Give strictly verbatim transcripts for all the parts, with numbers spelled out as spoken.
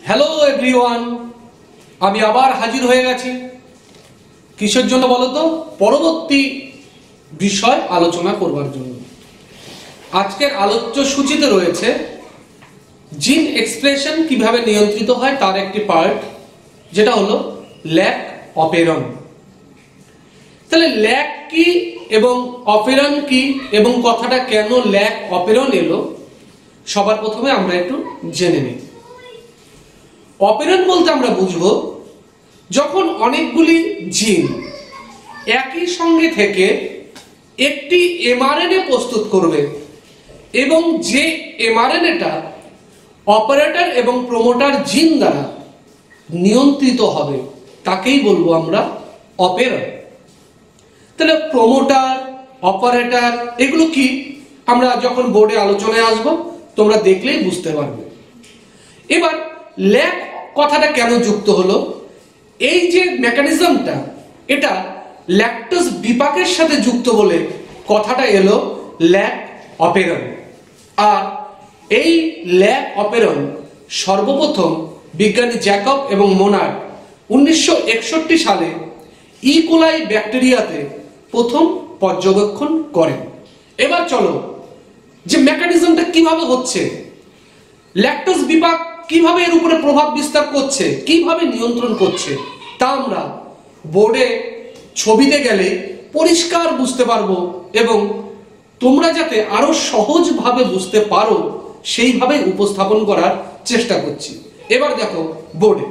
Hello everyone, আমি আবার হাজির হয়ে গেছি। কিসের জন্য বলো তো? পরবর্তী বিষয় আলোচনা করবার জন্য। আজকের আলোচ্য সূচিতে রয়েছে জিন এক্সপ্রেশন কিভাবে নিয়ন্ত্রিত হয় তার একটি পার্ট, যেটা হলো ল্যাক অপেরন। তাহলে ল্যাক কি এবং অপেরন কি এবং কথাটা কেন ল্যাক অপেরন এলো, সবার প্রথমে আমরা একটু জেনে নিই। অপেরন বলতে আমরা বুঝবো যখন অনেকগুলি জিন একই সঙ্গে থেকে একটি এমআরএনএ প্রস্তুত করবে এবং যে এমআরএনএটা অপারেটর এবং প্রমোটার জিন দ্বারা নিয়ন্ত্রিত হবে তাকেই বলবো আমরা অপেরন। তাহলে প্রমোটার, অপারেটর এগুলো কি আমরা যখন বোর্ডে আলোচনায় আসব তোমরা দেখলেই বুঝতে পারবে। এবার ল্যাক কথাটা কেন যুক্ত হলো? এই যে মেকানিজমটা এটা ল্যাকটোজ বিপাকের সাথে যুক্ত বলে কথাটা এলো ল্যাক অপেরন। আর এই ল্যাক অপেরন সর্বপ্রথম বিজ্ঞানী জ্যাকব এবং মোনার্ড উনিশশো একষট্টি সালে ইকোলাই ব্যাকটেরিয়াতে প্রথম পর্যবেক্ষণ করেন। এবার চলো যে মেকানিজমটা কিভাবে হচ্ছে, ল্যাকটোজ বিপাক কিভাবে এর উপরে প্রভাব বিস্তার করছে, কিভাবে নিয়ন্ত্রণ করছে, তা আমরা বোর্ডে ছবিতে গেলে পরিষ্কার বুঝতে পারবো এবং তোমরা যাতে আরো সহজভাবে বুঝতে পারো সেইভাবে উপস্থাপন করার চেষ্টা করছি। এবার দেখো বোর্ডে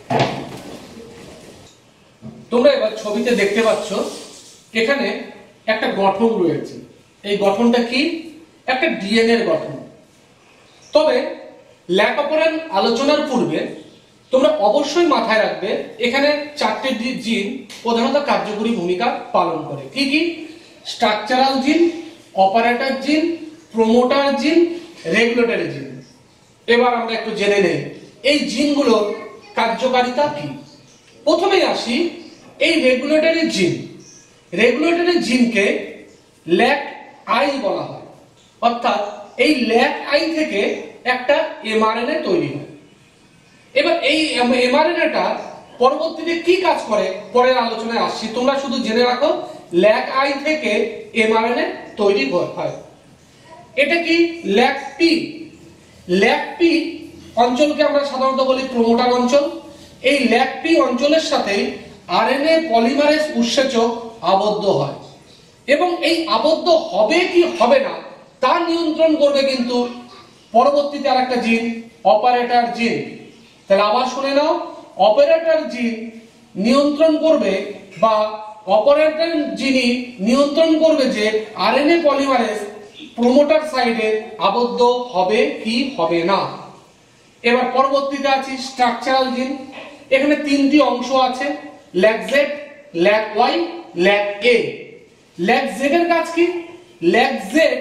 তোমরা এবার ছবিতে দেখতে পাচ্ছ এখানে একটা গঠন রয়েছে। এই গঠনটা কি? একটা ডিএনএ এর গঠন। তবে ল্যাক অপেরন আলোচনার পূর্বে তোমরা অবশ্যই মাথায় রাখবে এখানে চারটি জিন প্রধানত কার্যকরী ভূমিকা পালন করে। কি কি? স্ট্রাকচারাল জিন, অপারেটর জিন, প্রমোটার জিন, রেগুলেটরি জিন। এবার আমরা একটু জেনে নেই এই জিনগুলোর কার্যকারিতা কি। প্রথমেই আসি এই রেগুলেটরি জিন। রেগুলেটরি জিনকে ল্যাক আই বলা হয়, অর্থাৎ এই ল্যাক আই থেকে একটা এমআরএনএ তৈরি হয়। এবার এই এমআরএনএটা পরবর্তীতে কি কাজ করে পরের আলোচনায় আসছি, তোমরা শুধু জেনে রাখো ল্যাক আই থেকে এমআরএনএ তৈরি হয়। এটা কি? Lack P. ল্যাক পি অঞ্চলকে আমরা সাধারণত বলি প্রমোটার অঞ্চল। এই ল্যাক পি অঞ্চলের সাথে আরএনএ পলিমারেজ উৎসেচক আবদ্ধ হয় এবং এই আবদ্ধ হবে কি হবে না তা নিয়ন্ত্রণ করবে কিন্তু পরবর্তীতে আরেকটা জিন, অপারেটর জিন। তাহলে আবার শুনে নাও, অপারেটর জিন নিয়ন্ত্রণ করবে বা অপারেটর জিনই নিয়ন্ত্রণ করবে যে আরএনএ পলিমারেজ প্রমোটার সাইডে আবদ্ধ হবে কি হবে না। এবার পরবর্তীতে আছে স্ট্রাকচারাল জিন। এখানে তিনটি অংশ আছে, lac Z, lac Y, lac A. Lac Z এর কাজ কি? ল্যাক জেড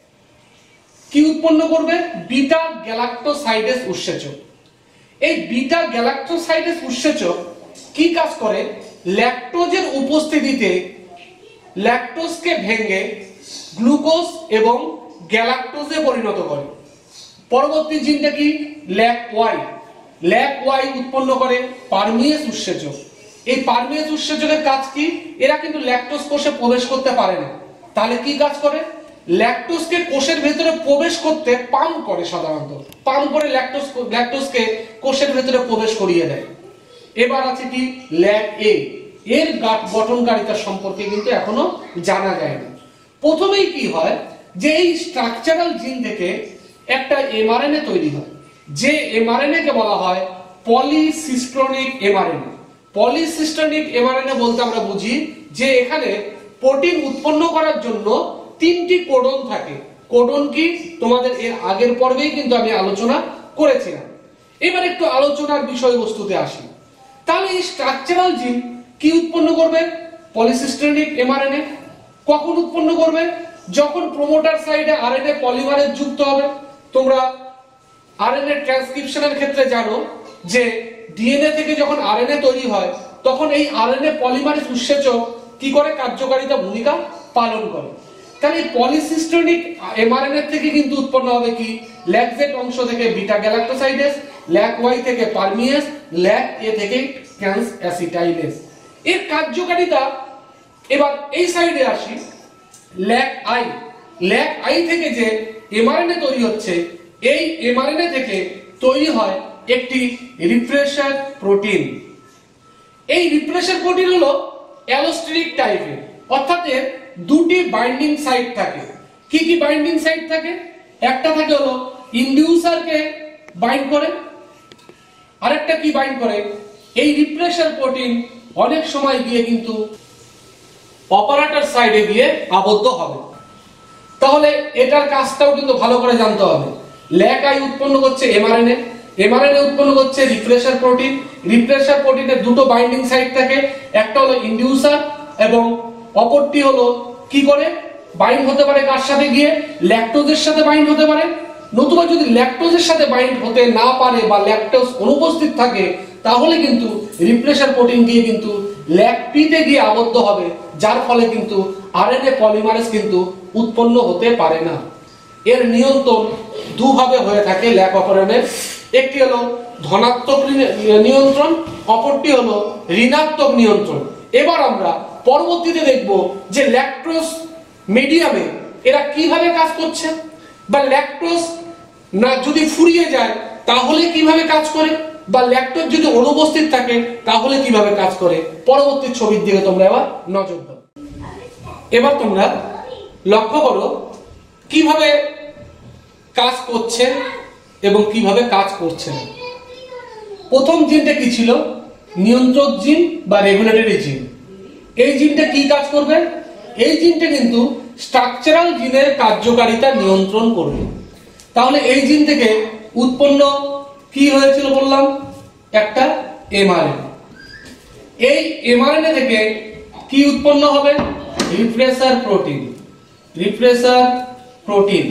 কি উৎপন্ন করবে? বিটা গ্যালাক্টোসাইডেস উৎসেচক। এই বিটা গ্যালাক্টোসাইডেস উৎসেচক কি কাজ করে? ল্যাকটোজের উপস্থিতিতে ল্যাকটোজকে ভেঙে গ্লুকোজ এবং গ্যালাক্টোজে পরিণত করে। পরবর্তী জিনটা কি? Lack Y. ল্যাক ওয়াই উৎপন্ন করে পারমিয়েজ উৎসেচক। এই পারমিয়েজ উৎসেচকের কাজ কি? এরা কিন্তু ল্যাকটোজ কোষে প্রবেশ করতে পারে না, তাহলে কি কাজ করে? ল্যাকটোজকে কোষের ভেতরে প্রবেশ করতে পাম্প করে, সাধারণত পাম্প করে ল্যাকটোজ ল্যাকটোজকে কোষের ভেতরে প্রবেশ করিয়ে দেয়। এবার আছে কি? Lac A. এর গঠনকারিতা সম্পর্কে কিন্তু এখনো জানা যায়নি। প্রথমেই কি হয় যে এই স্ট্রাকচারাল জিন থেকে একটা এমআরএনএ তৈরি হয়, যে এমআরএনএ কে বলা হয় পলিসিস্টোনিক এমআরএনএ। পলিসিস্টোনিক এমআরএনএ বলতে আমরা বুঝি যে এখানে প্রোটিন উৎপন্ন করার জন্য তিনটি কোডন থাকে। কোডন কি? তোমাদের এর আগের পর্বেই কিন্তু আমি আলোচনা করেছিলাম। এবার একটু আলোচনার বিষয়বস্তুতে আসি। তাহলে এই স্ট্রাকচারাল জিন কি উৎপন্ন করবে? Polycistronic mRNA. কখন উৎপন্ন করবে? যখন প্রমোটার সাইডে আরএনএ পলিমারেজ যুক্ত হবে। তোমরা আরএনএ ট্রান্সক্রিপশনের ক্ষেত্রে জানো যে ডিএনএ থেকে যখন আরএনএ তৈরি হয় তখন এই আরএনএ পলিমারেজ উৎসেচক কি করে? কার্যকারিতা ভূমিকা পালন করে। তাহলে পলিসিস্টেনিক এমআরএনএ থেকে কিন্তু উৎপন্ন হবে কি, ল্যাক জেড অংশ থেকে বিটা গ্যালাক্টোসাইডেস, ল্যাক ওয়াই থেকে পারমিয়েস, ল্যাক এ থেকে ট্রান্স অ্যাসিটাইলেস। এর কার্যকারিতা এবার এই সাইডে আসি, ল্যাক আই। ল্যাক আই থেকে যে এমআরএনএ তৈরি হচ্ছে, এই এমআরএনএ থেকে তৈরি হয় একটি রিপ্রেসার প্রোটিন। এই রিপ্রেসার প্রোটিন হলো অ্যালোস্টেরিক টাইপের, অর্থাৎ এর দুটি বাইন্ডিং সাইট থাকে। কি কি বাইন্ডিং সাইট থাকে? একটা থাকে হলো ইনডিউসারকে বাইন্ড করে, আরেকটা কি বাইন্ড করে, এই রিপ্রেসার প্রোটিন অনেক সময় গিয়ে কিন্তু অপারেটর সাইডে গিয়ে আবদ্ধ হবে। তাহলে এটার কাজটাও কিন্তু ভালো করে জানতে হবে। ল্যাক আই উৎপন্ন করছে এমআরএনএ, এমআরএনএ উৎপন্ন করছে রিপ্রেসার প্রোটিন। রিপ্রেসার প্রোটিনের দুটো বাইন্ডিং সাইট থাকে, একটা হলো ইনডিউসার এবং অপরটি হলো কি করে বাইন্ড হতে পারে, কার সাথে গিয়ে, ল্যাকটোজের সাথে বাইন্ড হতে পারে। নতুবা যদি ল্যাকটোজের সাথে বাইন্ড হতে না পারে বা ল্যাকটোজ অনুপস্থিত থাকে, তাহলে কিন্তু রিপ্রেসার প্রোটিন গিয়ে কিন্তু ল্যাকপিতে গিয়ে আবদ্ধ হবে, যার ফলে কিন্তু আরএনএ পলিমারেজ কিন্তু উৎপন্ন হতে পারে না। এর নিয়ন্ত্রণ দুভাবে হয়ে থাকে ল্যাক অপারেটরের, একটি হলো ধনাত্মক নিয়ন্ত্রণ, অপরটি হলো ঋণাত্মক নিয়ন্ত্রণ। এবার আমরা পরবর্তীতে দেখব যে ল্যাকটোজ মিডিয়ামে এরা কিভাবে কাজ করছে, বা ল্যাকটোজ না যদি ফুরিয়ে যায় তাহলে কিভাবে কাজ করে, বা ল্যাকটোজ যদি অনুপস্থিত থাকে তাহলে কিভাবে কাজ করে। পরবর্তী ছবির দিকে তোমরা এবার নজর দাও। এবার তোমরা লক্ষ্য করো কিভাবে কাজ করছে এবং কিভাবে কাজ করছে না। প্রথম জিনটা কি ছিল? নিয়ন্ত্রক জিন বা রেগুলেটরি জিন। এই জিনটা কি কাজ করবে? এই জিনটা কিন্তু স্ট্রাকচারাল জিনের কার্যকারিতা নিয়ন্ত্রণ করবে। তাহলে এই জিন থেকে উৎপন্ন কি হয়েছিল বললাম, একটা এমআরএনএ। এই এমআরএনএ থেকে কি উৎপন্ন হবে? Repressor protein. রিপ্রেসার প্রোটিন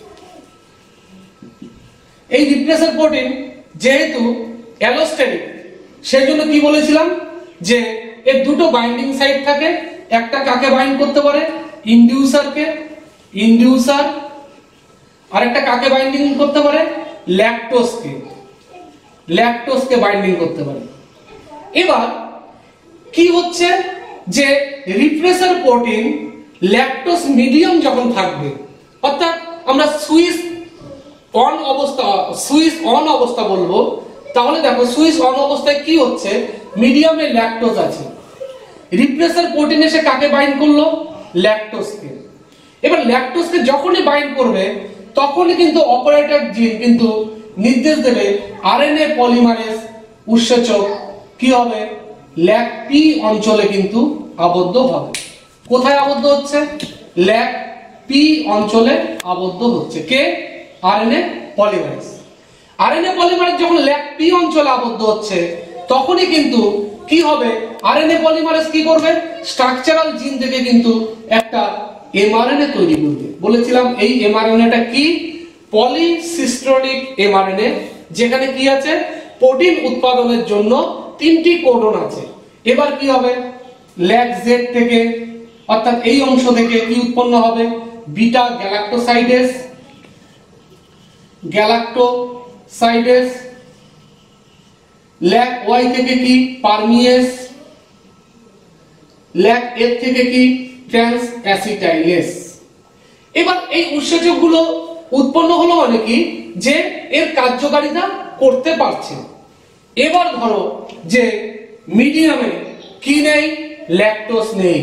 এই রিপ্রেসার প্রোটিন যেহেতু অ্যালোস্টেরিক, সেজন্য কি বলেছিলাম যে এর দুটো বাইন্ডিং সাইট থাকে। একটা কাকে বাইন্ড করতে পারে? ইনডিউসারকে, ইনডিউসার। আরেকটা কাকে বাইন্ডিং করতে পারে? ল্যাকটোজকে, ল্যাকটোজকে বাইন্ডিং করতে পারে। এবার কি হচ্ছে যে রিপ্রেসার প্রোটিন ল্যাকটোজ মিডিয়াম যখন থাকবে, অর্থাৎ আমরা সুইচ অন অবস্থা, সুইচ অন অবস্থা বলবো, তাহলে দেখো সুইচ অন অবস্থায় কি হচ্ছে, মিডিয়ামে ল্যাকটোজ আছে। রিপ্রেসার প্রোটিন এসে কাকে বাইন্ড করলো? ল্যাকটোজকে। এবার ল্যাকটোজকে যখনই বাইন্ড করবে তখনই কিন্তু অপারেটর জিন কিন্তু নির্দেশ দেবে আরএনএ পলিমারেজ উৎসেচক কি হবে? ল্যাক পি অঞ্চলে কিন্তু আবদ্ধ হবে। কোথায় আবদ্ধ হচ্ছে? ল্যাক পি অঞ্চলে আবদ্ধ হচ্ছে। কে? RNA polymerase. আরএনএ পলিমারেজ যখন ল্যাক পি অঞ্চলে আবদ্ধ হচ্ছে তখনই কিন্তু কি হবে? আরএনএ পলিমারেজ কি করবে? স্ট্রাকচারাল জিন থেকে কিন্তু একটা এমআরএনএ তৈরি করবে। বলেছিলাম এই এমআরএনএটা কি? পলিসিস্টেনিক এমআরএনএ, যেখানে কি আছে? প্রোটিন উৎপাদনের জন্য তিনটি কোডন আছে। এবার কি হবে? ল্যাক জেড থেকে, অর্থাৎ এই অংশ থেকে কি উৎপন্ন হবে? Beta galactosidase, galactosidase. Lac Y থেকে কি? পারমিয়েস। ল্যাক এ থেকে কি? Transacetylase. এবার এই উৎসেচকগুলো উৎপন্ন হলো মানে কি? যে এর কার্যকারিতা করতে পারছে। এবার ধরো যে মিডিয়ামে কি নেই? ল্যাকটোজ নেই।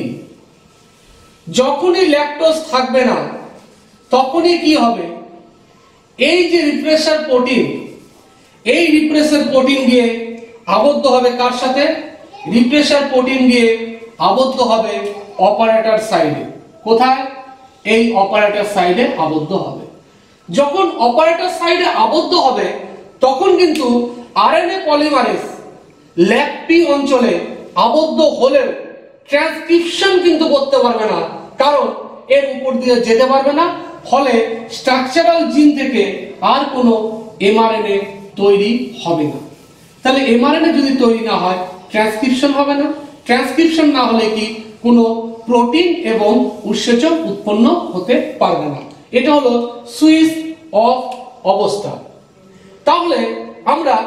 যখনই ল্যাকটোজ থাকবে না তখনই কি হবে? এই যে রিপ্রেসার প্রোটিন, এই রিপ্রেসার প্রোটিন গিয়ে আবদ্ধ হবে কার সাথে? রিপ্রেসার প্রোটিন গিয়ে আবদ্ধ হবে অপারেটর সাইডে। কোথায়? এই অপারেটর সাইডে আবদ্ধ হবে। যখন অপারেটর সাইডে আবদ্ধ হবে তখন কিন্তু আরএনএ পলিমারেজ ল্যাক পি অঞ্চলে আবদ্ধ হলেও ট্রান্সক্রিপশন কিন্তু করতে পারবে না, কারণ এর উপর দিয়ে যেতে পারবে না। ফলে স্ট্রাকচারাল জিন থেকে আর কোনো এমআরএনএ তৈরি হবে না। তাহলে এমআরএনএ যদি তৈরি না হয় ট্রান্সক্রিপশন হবে না। ট্রান্সক্রিপশন না হলে কি কোনো প্রোটিন এবং উৎসেচক উৎপন্ন হতে পারবে না। এটা হলো সুইচ অফ অবস্থা। তাহলে আমরা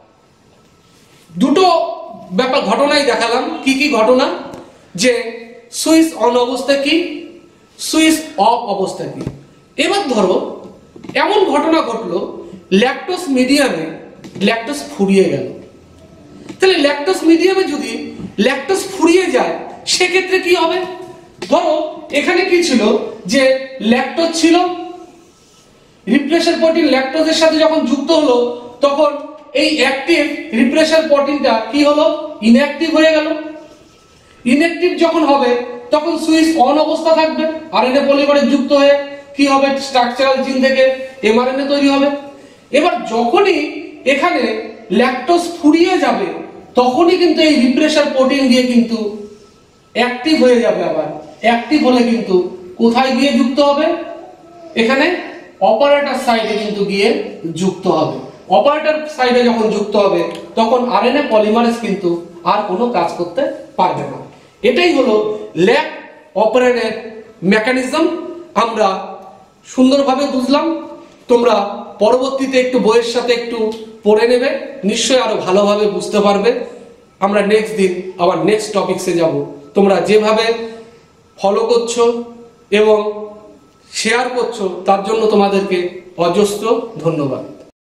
দুটো ব্যাপার ঘটনাই দেখালাম। কি কি ঘটনা? যে সুইচ অন অবস্থা কি, সুইচ অফ অবস্থা কি। এবার ধরো এমন ঘটনা ঘটলো ল্যাকটোজ মিডিয়ামে ল্যাকটোজ ফুরিয়ে গেল। তাহলে ল্যাকটোজ মিডিয়ামে যদি ল্যাকটোজ ফুরিয়ে যায় সেক্ষেত্রে কি হবে? ধরো এখানে কি ছিল যে ল্যাকটোজ ছিল, রিপ্লেসার প্রোটিন ল্যাকটোজের সাথে যখন যুক্ত হলো তখন এই অ্যাক্টিভ রিপ্লেসার প্রোটিনটা কি হলো? ইনঅ্যাক্টিভ হয়ে গেল। ইনঅ্যাক্টিভ যখন হবে তখন সুইচ অন অবস্থা থাকবে, আরএনএ পলিমারেজ যুক্ত হয়ে কি হবে? স্ট্রাকচারাল জিন থেকে এমআরএনএ তৈরি হবে। এবার যখনই এখানে ল্যাকটোজ ফুরিয়ে যাবে তখনই কিন্তু এই রিপ্রেসার প্রোটিন দিয়ে কিন্তু অ্যাক্টিভ হয়ে যাবে। আবার অ্যাক্টিভ হলে কিন্তু কোথায় গিয়ে যুক্ত হবে? এখানে অপারেটর সাইডে কিন্তু গিয়ে যুক্ত হবে। অপারেটর সাইডে যখন যুক্ত হবে তখন আরএনএ পলিমারেজ কিন্তু আর কোনো কাজ করতে পারবে না। এটাই হলো ল্যাক অপারেটরের মেকানিজম। আমরা সুন্দরভাবে বুঝলাম, তোমরা পরবর্তীতে একটু বইয়ের সাথে একটু পড়ে নেবে, নিশ্চয়ই আরো ভালোভাবে বুঝতে পারবে। আমরা নেক্সট দিন আবার নেক্সট টপিকসে যাব। তোমরা যেভাবে ফলো করছো এবং শেয়ার করছো তার জন্য তোমাদেরকে অজস্র ধন্যবাদ।